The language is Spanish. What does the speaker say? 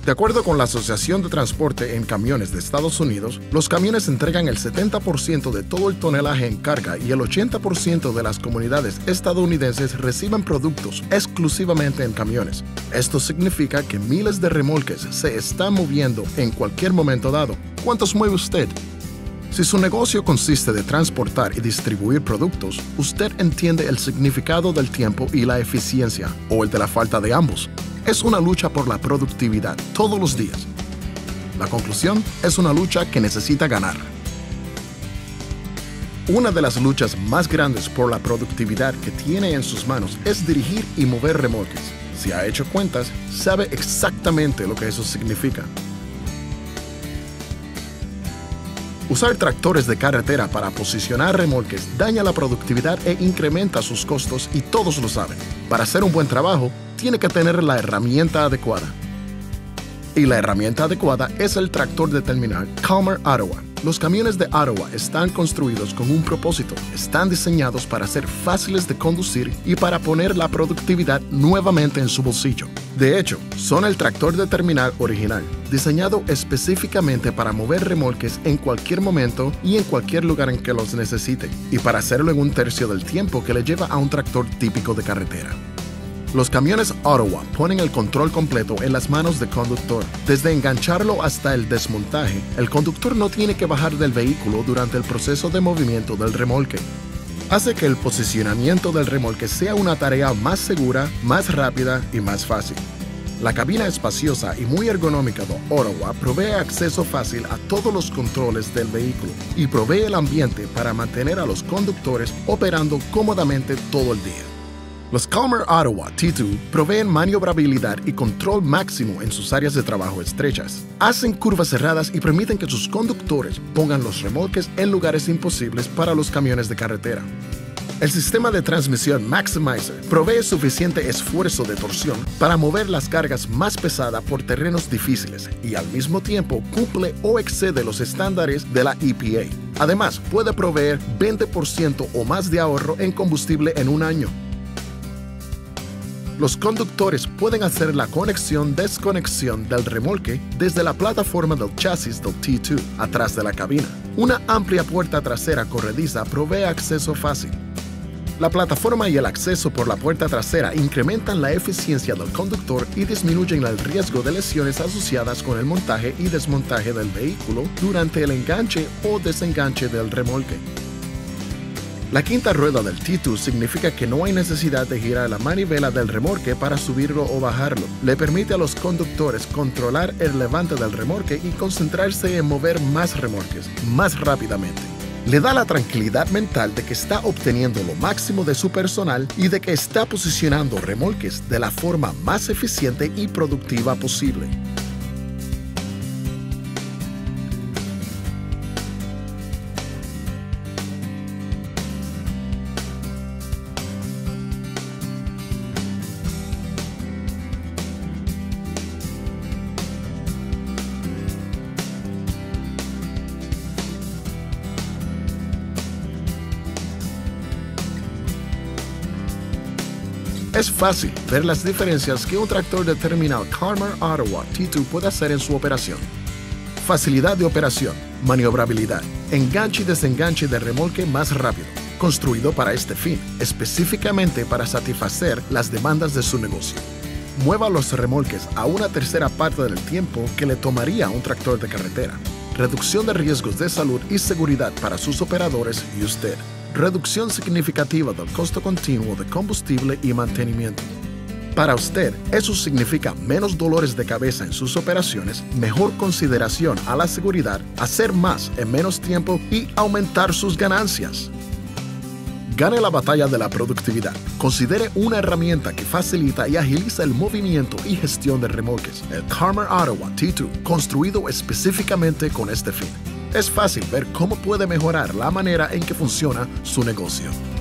De acuerdo con la Asociación de Transporte en Camiones de Estados Unidos, los camiones entregan el 70% de todo el tonelaje en carga y el 80% de las comunidades estadounidenses reciben productos exclusivamente en camiones. Esto significa que miles de remolques se están moviendo en cualquier momento dado. ¿Cuántos mueve usted? Si su negocio consiste de transportar y distribuir productos, usted entiende el significado del tiempo y la eficiencia, o el de la falta de ambos. Es una lucha por la productividad todos los días. La conclusión es una lucha que necesita ganar. Una de las luchas más grandes por la productividad que tiene en sus manos es dirigir y mover remolques. Si ha hecho cuentas, sabe exactamente lo que eso significa. Usar tractores de carretera para posicionar remolques daña la productividad e incrementa sus costos y todos lo saben. Para hacer un buen trabajo, tiene que tener la herramienta adecuada. Y la herramienta adecuada es el tractor de terminal Calmer Ottawa. Los camiones de Ottawa están construidos con un propósito. Están diseñados para ser fáciles de conducir y para poner la productividad nuevamente en su bolsillo. De hecho, son el tractor de terminal original, diseñado específicamente para mover remolques en cualquier momento y en cualquier lugar en que los necesite, y para hacerlo en un tercio del tiempo que le lleva a un tractor típico de carretera. Los camiones Ottawa ponen el control completo en las manos del conductor. Desde engancharlo hasta el desmontaje, el conductor no tiene que bajar del vehículo durante el proceso de movimiento del remolque. Hace que el posicionamiento del remolque sea una tarea más segura, más rápida y más fácil. La cabina espaciosa y muy ergonómica de Ottawa provee acceso fácil a todos los controles del vehículo y provee el ambiente para mantener a los conductores operando cómodamente todo el día. Los Calmer Ottawa T2 proveen maniobrabilidad y control máximo en sus áreas de trabajo estrechas. Hacen curvas cerradas y permiten que sus conductores pongan los remolques en lugares imposibles para los camiones de carretera. El sistema de transmisión Maximizer provee suficiente esfuerzo de torsión para mover las cargas más pesadas por terrenos difíciles y al mismo tiempo cumple o excede los estándares de la EPA. Además, puede proveer 20% o más de ahorro en combustible en un año. Los conductores pueden hacer la conexión-desconexión del remolque desde la plataforma del chasis del T2, atrás de la cabina. Una amplia puerta trasera corrediza provee acceso fácil. La plataforma y el acceso por la puerta trasera incrementan la eficiencia del conductor y disminuyen el riesgo de lesiones asociadas con el montaje y desmontaje del vehículo durante el enganche o desenganche del remolque. La quinta rueda del T2 significa que no hay necesidad de girar la manivela del remolque para subirlo o bajarlo. Le permite a los conductores controlar el levante del remolque y concentrarse en mover más remolques, más rápidamente. Le da la tranquilidad mental de que está obteniendo lo máximo de su personal y de que está posicionando remolques de la forma más eficiente y productiva posible. Es fácil ver las diferencias que un tractor de terminal Calmer Ottawa T2 puede hacer en su operación. Facilidad de operación, maniobrabilidad, enganche y desenganche de remolque más rápido, construido para este fin, específicamente para satisfacer las demandas de su negocio. Mueva los remolques a una tercera parte del tiempo que le tomaría a un tractor de carretera. Reducción de riesgos de salud y seguridad para sus operadores y usted. Reducción significativa del costo continuo de combustible y mantenimiento. Para usted, eso significa menos dolores de cabeza en sus operaciones, mejor consideración a la seguridad, hacer más en menos tiempo y aumentar sus ganancias. Gane la batalla de la productividad. Considere una herramienta que facilita y agiliza el movimiento y gestión de remolques, el Calmer Ottawa T2, construido específicamente con este fin. Es fácil ver cómo puede mejorar la manera en que funciona su negocio.